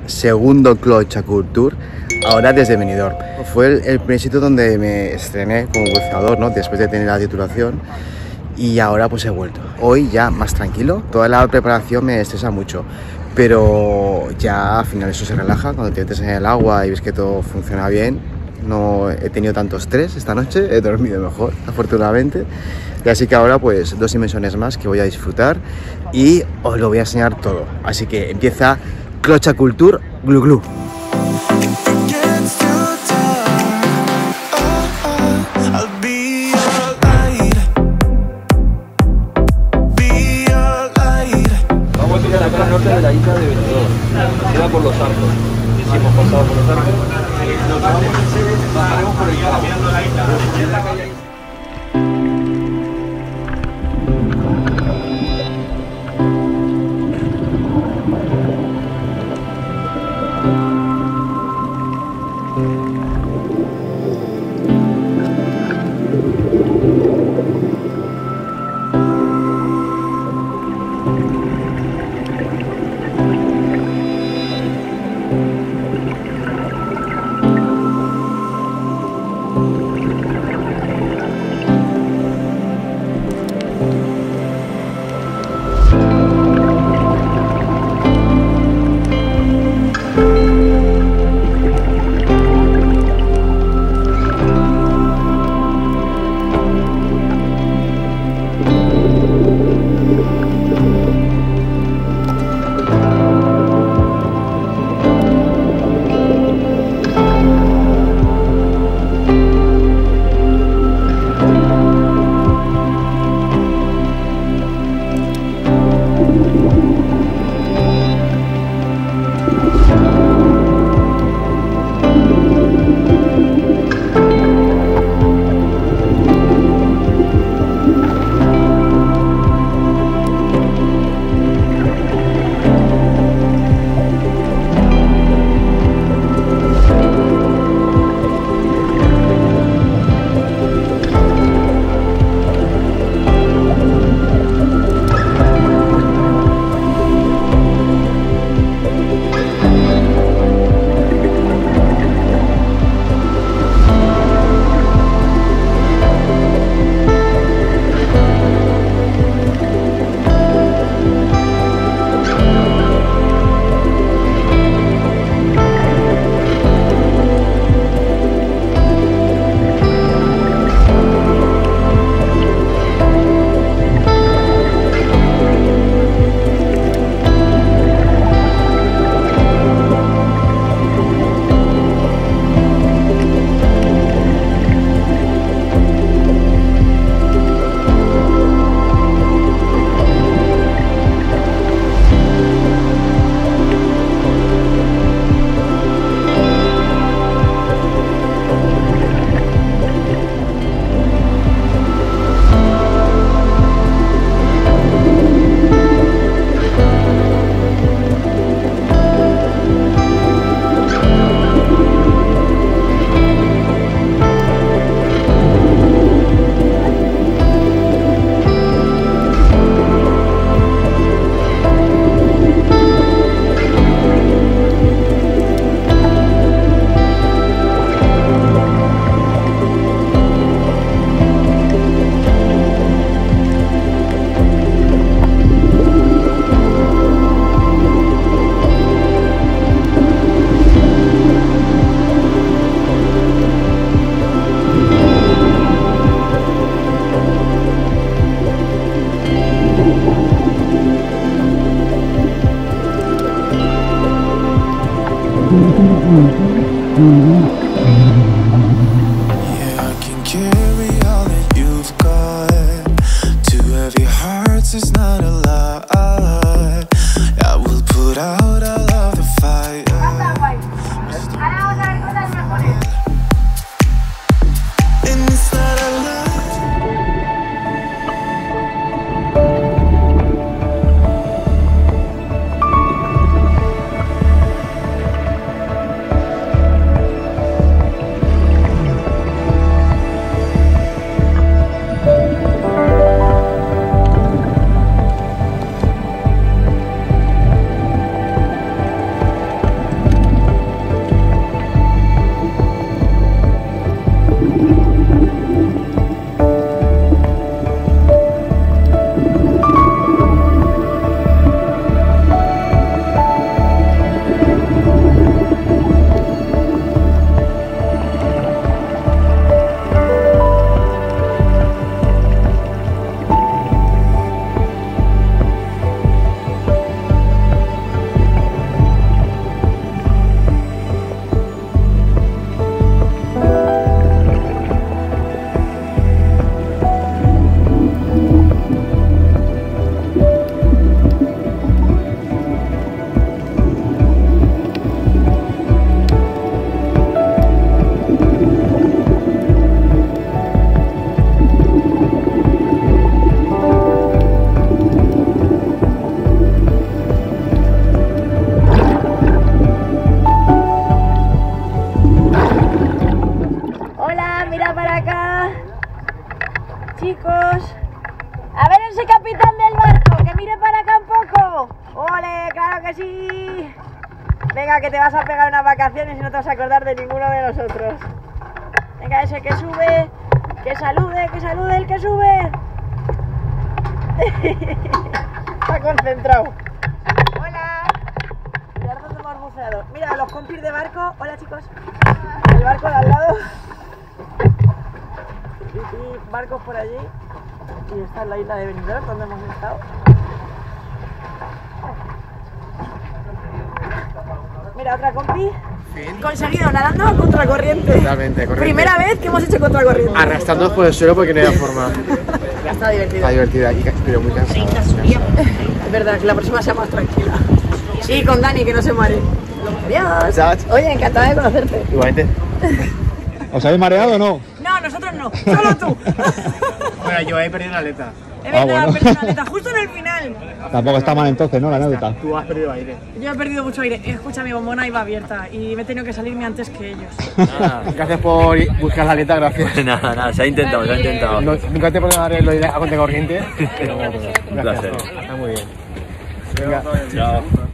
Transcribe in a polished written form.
segundo Clocha Culture, ahora desde Benidorm. Fue el primer sitio donde me estrené como buceador, ¿no? Después de tener la titulación, y ahora pues he vuelto. Hoy ya más tranquilo, toda la preparación me estresa mucho, pero ya al final eso se relaja cuando te metes en el agua y ves que todo funciona bien. No he tenido tanto estrés esta noche, he dormido mejor, afortunadamente. Y así que ahora pues 2 inmersiones más que voy a disfrutar y os lo voy a enseñar todo. Así que empieza Clocha Culture Glu Glu. Vamos a ir a la cara norte de la isla de Benidorm. Queda por los arcos. Hicimos pasado por los arcos. Nos vamos en serie, bajaremos por el cabo. Venga, que te vas a pegar unas vacaciones y no te vas a acordar de ninguno de nosotros. Venga, ese que sube, que salude el que sube. Está concentrado. Hola. Mirad dónde hemos buceado. Mira, los compis de barco. Hola, chicos. El barco de al lado. Y barcos por allí. Y esta es la isla de Benidorm, donde hemos estado. Mira, otra compi. Conseguido, nadando a contracorriente. Totalmente, corriente. Primera vez que hemos hecho contracorriente. Arrastrándonos por el suelo porque no había forma. Ya está divertido. Está divertida, pero muy cansada. Es verdad, que la próxima sea más tranquila. Sí, con Dani, que no se mare. Adiós. Chao. Oye, encantada de conocerte. Igualmente. ¿Os habéis mareado o no? No, nosotros no, solo tú. Bueno, yo he perdido la aleta. Es verdad, bueno. he perdido la aleta justo en el final. Tampoco está mal entonces, ¿no? La anécdota. Tú has perdido aire. Yo he perdido mucho aire. Escucha, mi bombona iba abierta y me he tenido que salirme antes que ellos. Gracias por buscar la aleta, gracias. Nada, se ha intentado, se ha intentado. No, nunca te puedo dar el oído a contracorriente. Un placer. Está muy bien. Venga. Chao.